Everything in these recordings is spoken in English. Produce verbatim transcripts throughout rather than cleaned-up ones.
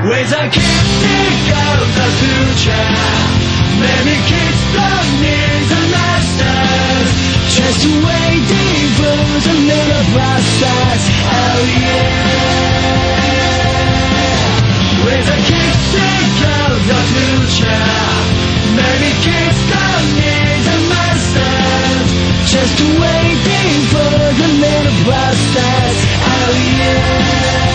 With a kick out the future, maybe Descripton is a master, just waiting for the little process. Oh yeah. With a kick out the future, maybe Descripton is a master, just waiting for the little process. Oh yeah.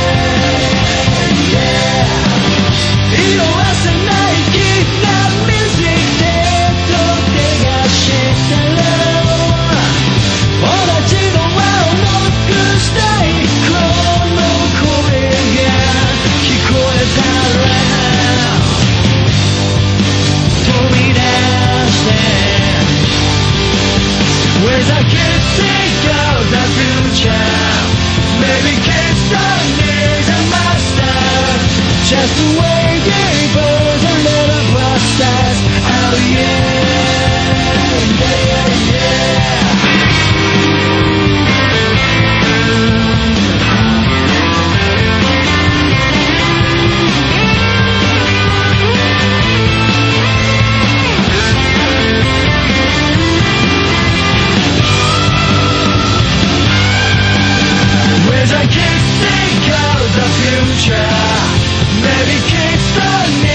With a kiss out the future, maybe Descripton is a master, just waiting for the little process. Oh yeah, yeah, yeah. Maybe Descripton